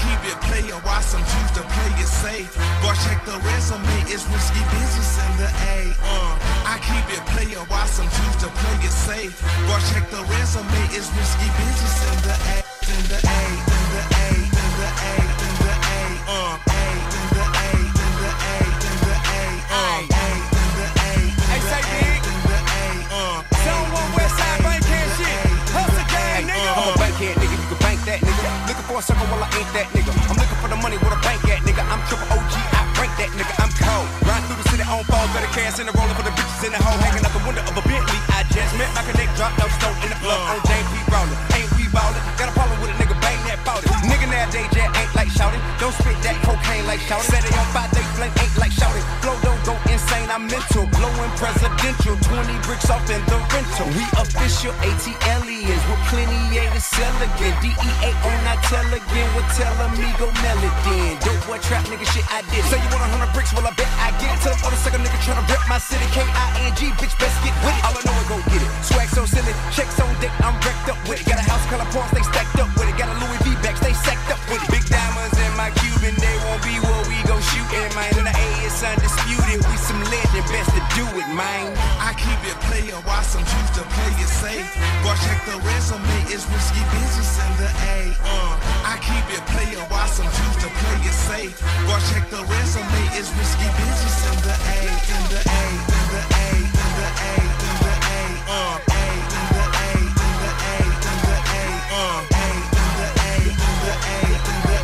keep it player, why some choose to play it safe. Boy, check the resume, it's risky business in the A. I keep it player, why some choose to play it safe. Boy, check the resume, it's risky business in the A. In the A, in the A, in the A, in the A, in the A, in the A, in the A, in the A. Hey, say big. Zone 1 Westside Bankhead shit. Hustle gang, nigga. I'm a bankhead nigga, you can bank that nigga. Looking for a circle while I ain't that nigga. I'm looking for the money where the bank at, nigga. I'm triple OG, I rank that nigga. I'm cold. Riding through the city on foes, better cash in the roller for the bitches in the hole. Hanging out the window of a Bentley. I just met my connect, drop no stone in the plug on James P. Roller. Ain't we ballin'? Got a problem with a nigga, bang that ballin'. Nigga nowadays just ain't like shouting. Don't spit that cocaine like shouting. Set it on fire, they flame ain't like shouting. Blow don't go insane, I'm mental. Blowing presidential, 20 bricks off in the rental. We official ATLians with plenty A to sell again. DEA on I tell again, will tell amigo Melody. Dope boy trap nigga shit I did. Say you want 100 bricks, well I bet I get it. Tell them other sucker nigga tryna rep my city. KING, bitch best get with it. All I know is go get it. Swag so silly, checks on dick, I'm wrecked up with it. Got a house color parts, they stacked up with it. Got a Louis V bags, they sacked up with it. Big diamonds in my Cuban, they won't be where we go shooting, man. In the A, it's undisputed. We some legend, best to do it, man. I keep it player, why some choose to play it safe. Boy, check the resume, it's risky business in the A. I keep it player, why some choose to play it safe. Boy, check the resume, it's risky business in the A. In the A, in the A, in the A, in the A, in the A, in the A, in the A, in the A, in the A, in the A, in the A, in the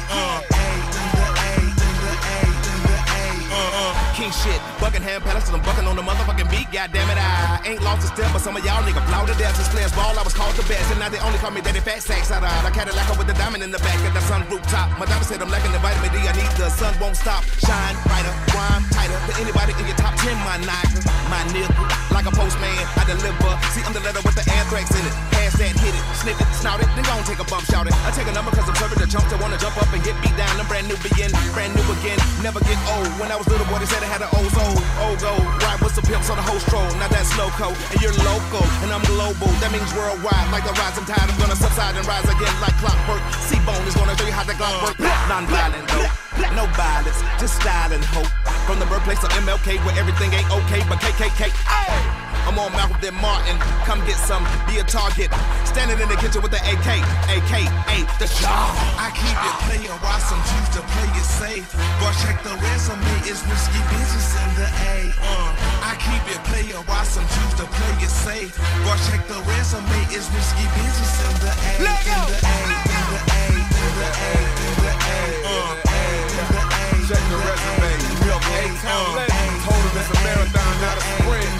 A, in the A. King shit, Buckingham Palace, and I'm bucking on the motherfucking beat. Goddamn it, I ain't lost a step, but some of y'all niggas blow to death. Since players ball, I was called the best, and now they only call me Daddy Fat Sacks. I Cadillac with the diamond in the back of the sun rooftop. My diamond said I'm lacking the vitamin D. I need the sun won't stop. Shine brighter, rhyme tighter than anybody in your top 10, my nigga. Like a postman, I deliver. See, I'm the letter with the anthrax in it. Pass that, hit it, sniff it, snout it, then gon' take a bump, shout it. I take a number cause I'm serving the chump to wanna jump up and get beat down. I'm brand new begin, brand new again. Never get old. When I was little boy, they said I had an old soul. Old gold, ride with some pimps on the whole stroll. Now that's loco, and you're local, and I'm global. That means worldwide. Like the rising tide, I'm gonna subside and rise again like clockwork. C-Bone is gonna show you how the Glock work. Non-violent though, no violence, just style and hope. From the birthplace of MLK, where everything ain't okay, but KKK. I'm on Malcolm then Martin. Come get some, be a target. Standing in the kitchen with the AK, the shot. I keep it player, why some choose to play it safe. Boy, check the resume, it's risky business in the A. I keep it player, why some choose to play it safe. Boy, check the resume, it's risky business in the A. In the A, in the A, in the A, in the A, in the A. Check the resume, milk A-Town legend. Told him it's a marathon, not a sprint.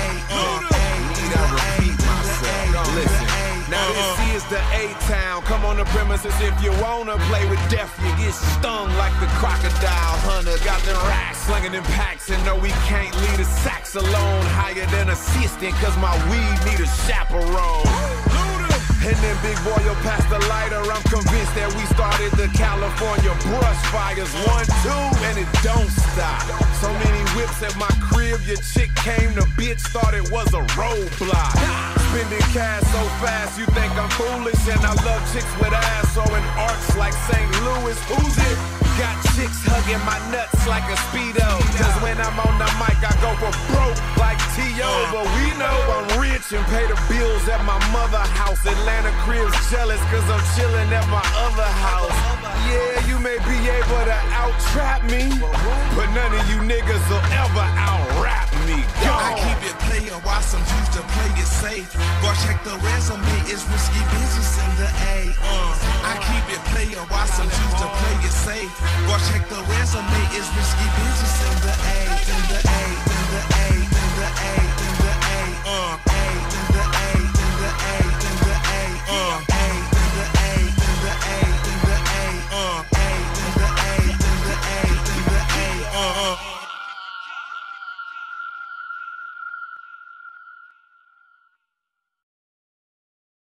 Need I repeat myself? Listen, now this is the A-Town. Come on the premises if you wanna play with death. You get stung like the crocodile hunter. Got the racks slinging in packs, and no, we can't leave the sacks alone. Higher than assistant, cause my weed need a chaperone. And then big boy, you'll pass the lighter. I'm convinced that we started the California brush fires. 1, 2, and it don't stop. So many whips at my crib, your chick came, the bitch thought it was a roadblock. Spending cash so fast, you think I'm foolish. And I love chicks with ass or in arcs like St. Louis. Who's it? Got chicks hugging my nuts like a Speedo. Cause when I'm on the mic, I go for broke like T.O. But we know I'm rich and pay the bills at my mother house. Atlanta cribs jealous cause I'm chilling at my other house. Yeah, you may be able to out-trap me, but none of you niggas will ever out-rap me. Go. I keep it player, why some choose to play it safe. Boy, check the resume, it's risky business in the A. I keep it player, why some choose to play it safe. Boy, check the resume, it's risky business in the A.